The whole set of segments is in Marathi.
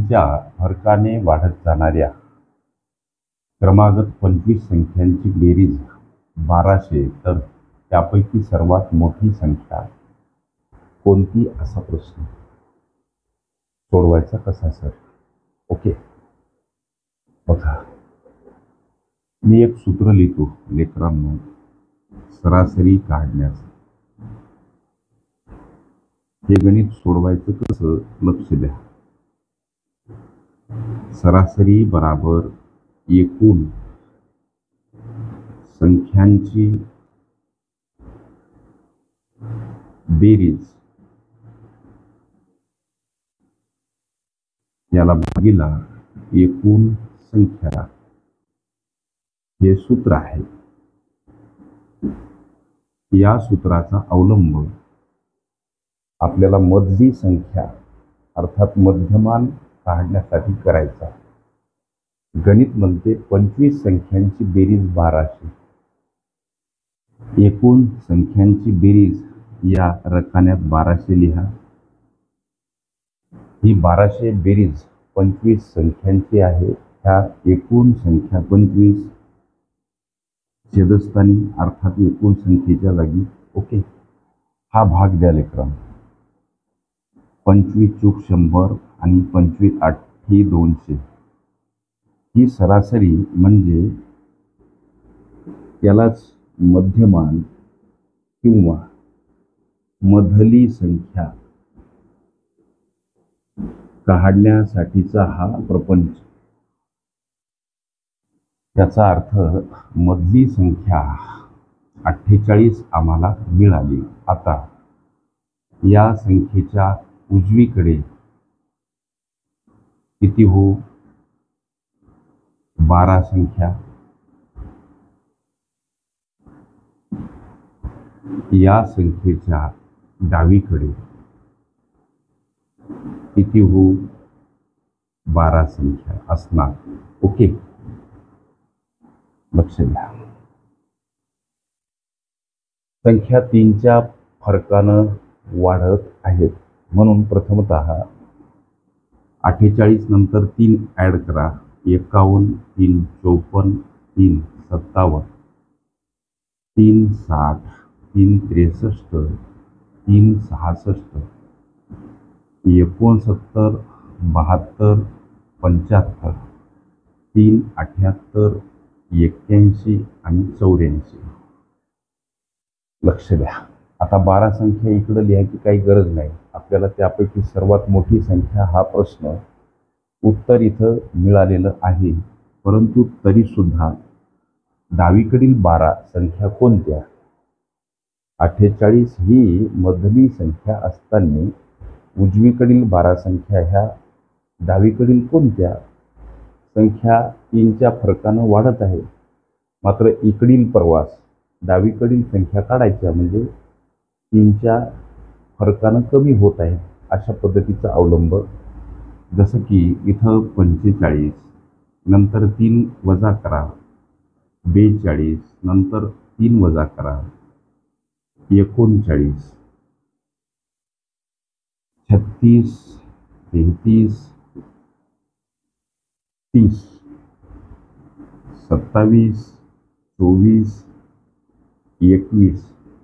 तीनच्या फरकाने वाढत जाणाऱ्या क्रमागत 25 संख्यांची बेरीज 1200, तर त्यापैकी सर्वात मोठी संख्या कोणती, असा प्रश्न. सोडवायचा कसा सर? ओके, बघा, मी एक सूत्र लिहितो लेकरांनो सरासरी काढण्याचं. हे गणित सोडवायचं कसं, लक्ष द्या. सरासरी बराबर एकूण संख्यांची बेरीज याला भागीला एकूण संख्या, हे सूत्र आहे. या सूत्राचा अवलंब आपल्याला मधली संख्या अर्थात मध्यमान काढण्यासाठी करायचा. गणित म्हणते 25 संख्यांची बेरीज 1200. एकूण संख्यांची बेरीज या रकान्यात 1200 लिहा. ही 1200 बेरीज 25 संख्यांची आहे. ह्या एकूण संख्या 25 छेदस्थानी अर्थात एकूण संख्येच्या जागी. ओके, हा भाग द्या लेकरांनो. 25 चूक 100 आणि 25 8 200. ही सरासरी म्हणजे यालाच मध्यमान किंवा मधली संख्या काढण्यासाठीचा हा प्रपंच. याचा अर्थ मधली संख्या 48 आम्हाला मिळाली. आता या संख्येच्या उजवीकडे किती हो? 12 संख्या. या संख्येच्या डावीकडे किती हो? 12 संख्या असणार. ओके, लक्ष द्या. संख्या 3च्या फरकानं वाढत आहेत म्हणून प्रथमतः 48 नंतर 3 ॲड करा. 51, 3 54, 3 57, 3 60, 3 63, 3 66, 69, 72, 75, 3 78, 81 आणि 84. लक्ष द्या. आता 12 संख्या इकडे लिहायची काही गरज नाही. आपल्याला त्यापैकी सर्वात मोठी संख्या हा प्रश्न उत्तर इथं मिळालेलं आहे. परंतु तरीसुद्धा डावीकडील 12 संख्या कोणत्या? 48 ही मधली संख्या असताना उजवीकडील 12 संख्या ह्या डावीकडील कोणत्या? संख्या 3च्या फरकानं वाढत आहे. मात्र इकडील प्रवास डावीकडील संख्या काढायच्या म्हणजे 3च्या फरकानं कमी होत आहे. अशा पद्धतीचा अवलंब. जसं की इथं 45 नंतर 3 वजा करा, 42 नंतर 3 वजा करा, 39, 36, 33, 30, 27, 24, 21,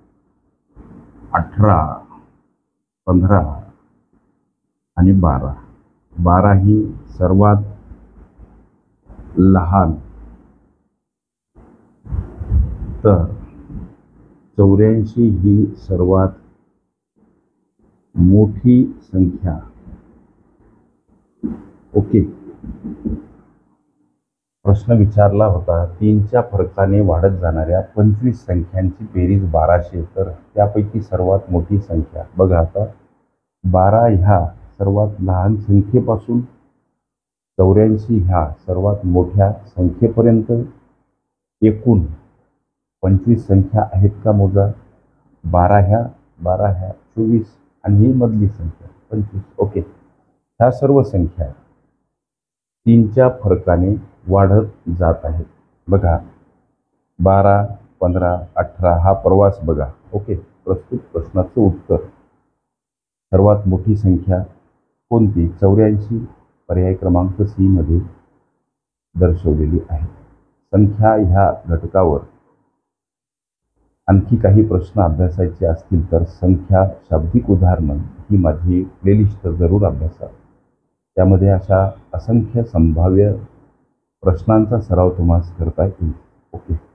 18, 15 आणि 12. 12 ही सर्वात लहान, तर 84 ही सर्वात मोठी संख्या. ओके, प्रश्न विचारला होता 3च्या फरकाने वाढत जाणाऱ्या 25 संख्यांची बेरीज 1200, तर त्यापैकी सर्वात मोठी संख्या. बघा आता 12 ह्या सर्वात लहान संख्येपासून 84 ह्या सर्वात मोठ्या संख्येपर्यंत एकूण 25 संख्या आहेत का मोजा. 12 ह्या 24 आणि ही मधली संख्या 25. ओके, ह्या सर्व संख्या 3च्या फरकाने वाढत जात आहेत. बघा 12, 15, 18 हा प्रवास बघा. ओके, प्रस्तुत प्रश्नाचं उत्तर सर्वात मोठी संख्या कोणती? 84, पर्याय क्रमांक सी मध्ये दर्शवलेली आहे. संख्या ह्या घटकावर आणखी काही प्रश्न अभ्यासायचे असतील तर संख्या शाब्दिक उदाहरणं ही माझी प्लेलिस्ट जरूर अभ्यासा. त्यामध्ये अशा असंख्य संभाव्य प्रश्नांचा सराव तुम्हाला करता येईल. ओके.